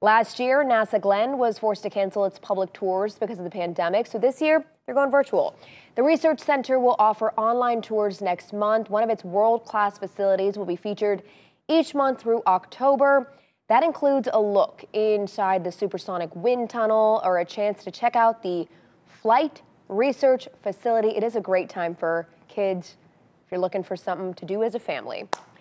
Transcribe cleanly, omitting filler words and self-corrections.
Last year, NASA Glenn was forced to cancel its public tours because of the pandemic, so this year they're going virtual. The research center will offer online tours next month. One of its world-class facilities will be featured each month through October. That includes a look inside the supersonic wind tunnel or a chance to check out the flight research facility. It is a great time for kids if you're looking for something to do as a family.